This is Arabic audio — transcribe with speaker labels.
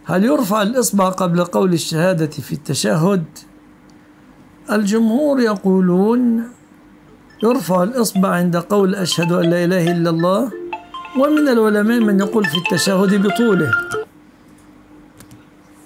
Speaker 1: هل يرفع الإصبع قبل قول الشهادة في التشهد؟ الجمهور يقولون يرفع الإصبع عند قول أشهد أن لا إله إلا الله، ومن العلماء من يقول في التشهد بطوله.